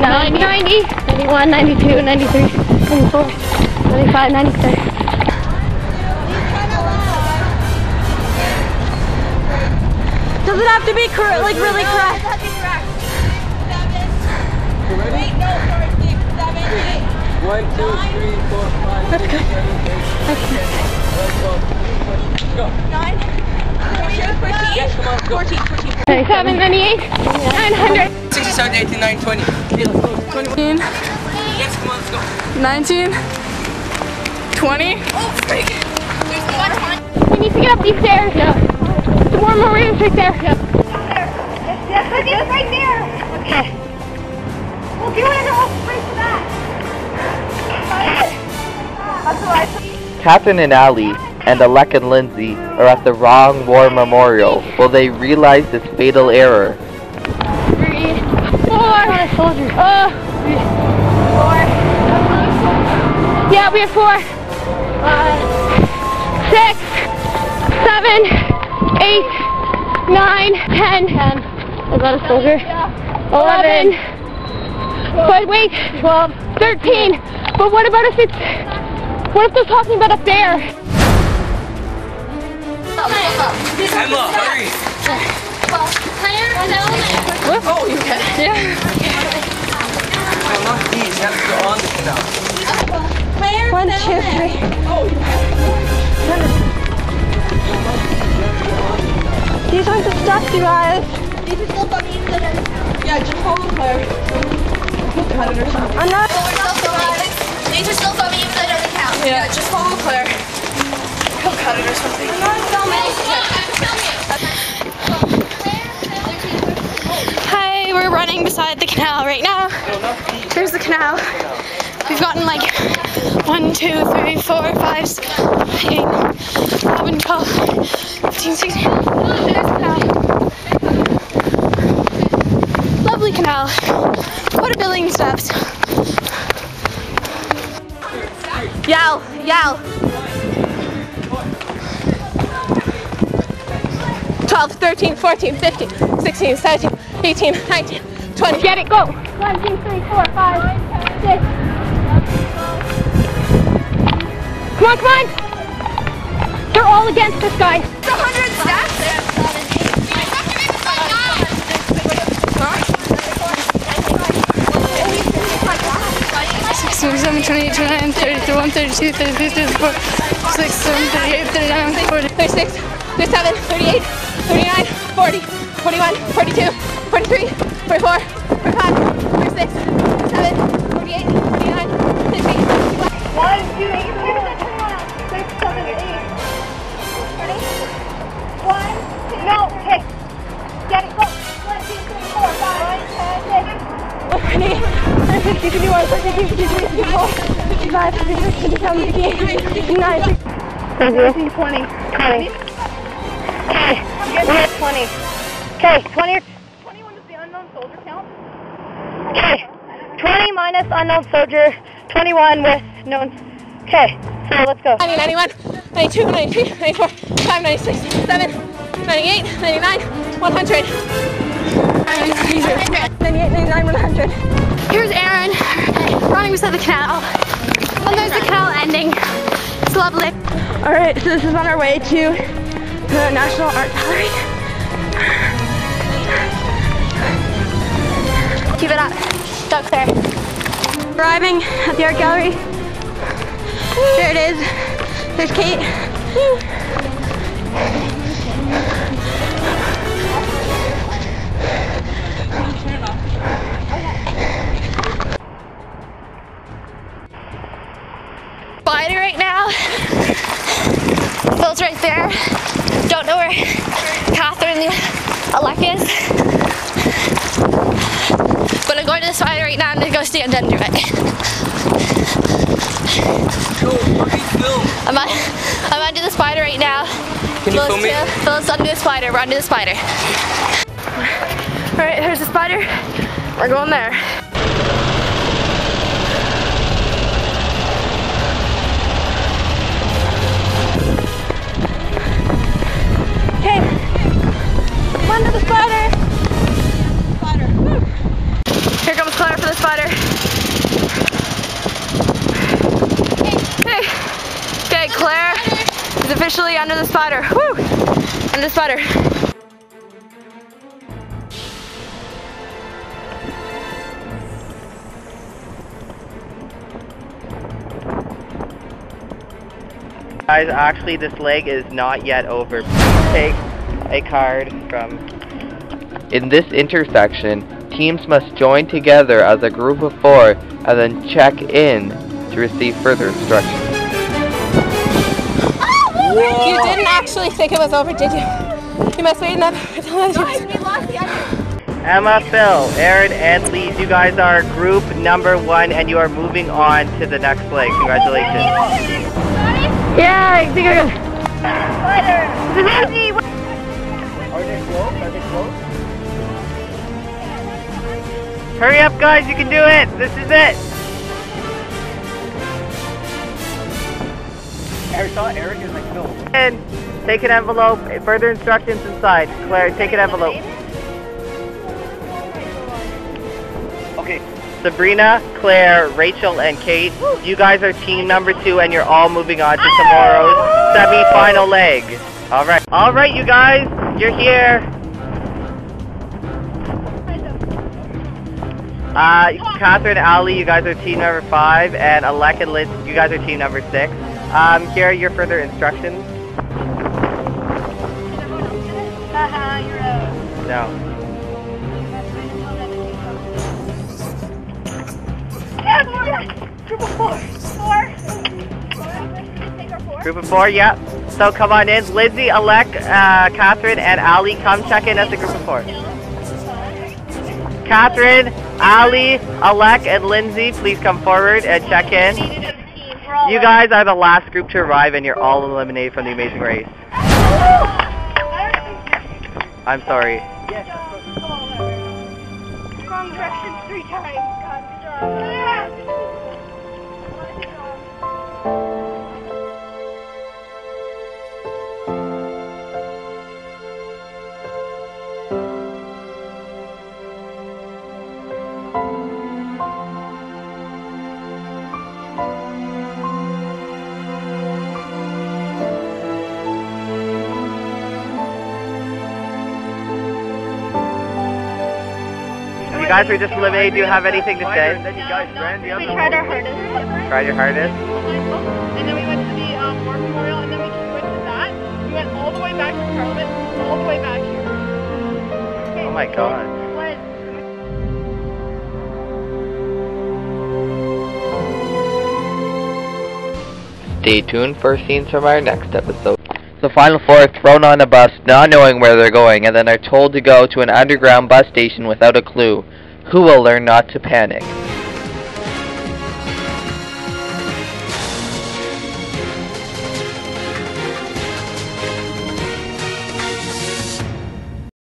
90, 91, 92, 93, 94, 95, 96. Does it have to be correct, like really correct? It has to be correct. 7. Wait, no, sorry, 6, 7, 8. 1, 2, 3, 4, 5, 6, 7, 8. Let's go. Go. 9. 14. 97, 98, 900. 67, 89, 20. Okay, let's go. 21. Yes, come on, let's go. 19, 20. Oh, freak. There's one. We need to get up these stairs now. The more Maria's right there. Yeah. Yes, it's right there. Okay. Well, if you want to go straight to that. That's all right. Catherine and Allie and Alec and Lindsay are at the wrong war memorial. Will they realize this fatal error? 3, 4 soldiers. 4. Yeah, we have 4. 6, 7, 8, 9, 10. Is that a soldier? 11. But wait, 12, 13. But what about if it's? What if they're talking about up there? Emma, hurry. Oh, you can. Yeah. Emma, please, you have to go on this now. 1, 2, 3. These aren't the steps, you guys. These are still funny. Yeah, just follow Claire. I'm not. These are still funny even though they don't count. Yeah, just follow Claire. He'll cut it or something. Hi, we're running beside the canal right now. Here's the canal. We've gotten like 1, 2, 3, 4, 5, 6, 8, 11, 12, 15, 16. There's the canal. Lovely canal. What a building steps. Yell, yell. 12, 13, 14, 15, 16, 17, 18, 19, 20. Get it, go. 1, 2, 3, 4, 5, 6. Come on, come on. They're all against this guy. 100 steps. 27, 28, 29, 30, 31, 32, 33, 34, 36, 37, 38, 39, 40. 36, 37, 38, 39, 40, 41, 42, 43, 44, 45, 46, 47, 48, 49, 50, 51. 1, 2, 8, 6, 7, 8. Ready? 1, 2, no, okay. Get it, go. 1, 2, 3, 4, 5, 6. 50, 51, 52, 53, 54, 55, 56, 57, 58, 59, 60. 20. 20. Okay, we're at 20. Okay, 20. 21 is the unknown soldier count. Okay, 20 minus unknown soldier, 21 with known. Okay, so let's go. 90, 91, 92, 93, 94, 95, 96, 97, 98, 99, 100. 98, 99, 100. Here's Aaron running beside the canal. And there's the canal ending. It's lovely. Alright, so this is on our way to the National Art Gallery. Keep it up. Go, Claire. Arriving at the art gallery. There it is. There's Kate. Spider right now. Phil's right there. Don't know where Catherine and Alec is. But I'm going to the spider right now. I'm going to go stand under it. I'm under the spider right now. Can you film me? Phil's under the spider. We're under the spider. Alright, here's the spider. We're going there. Okay. I'm under the spider. Here comes Claire for the spider. officially under the spotter. Woo! Under the spotter. Guys, actually this leg is not yet over. Take a card from... In this intersection, teams must join together as a group of 4 and then check in to receive further instructions. Whoa. You didn't actually think it was over, did you? You must wait enough. Emma, Phil, Aaron, and Lee, you guys are group number 1 and you are moving on to the next leg. Congratulations. Yeah, I think I got it. Are they close? Are they close? Hurry up, guys, you can do it! This is it! Eric is like, no. And take an envelope, further instructions inside. Claire, take an envelope. Okay. Sabrina, Claire, Rachel, and Kate, you guys are team number 2 and you're all moving on to tomorrow's semi-final leg. Alright, you guys, you're here. Catherine, Ali, you guys are team number 5, and Alec and Liz, you guys are team number 6. Here are your further instructions. Haha, you're out. No. Group of 4. 4? Group of 4, yeah. So come on in. Lizzie, Alec, Catherine, and Ali, come check in as a group of 4. Catherine, Ali, Alec, and Lindsay, please come forward and check in. You guys are the last group to arrive and you're all eliminated from the Amazing Race. I'm sorry. Wrong direction 3 times. God, good job. You guys were just eliminated. Do you have anything to say? We tried our hardest. Tried your hardest? And then we went to the War Memorial, and then we just went to that. We went all the way back to Parliament, all the way back here. Oh my god. Stay tuned for scenes from our next episode. The final 4 are thrown on a bus, not knowing where they're going, and then are told to go to an underground bus station without a clue. Who will learn not to panic?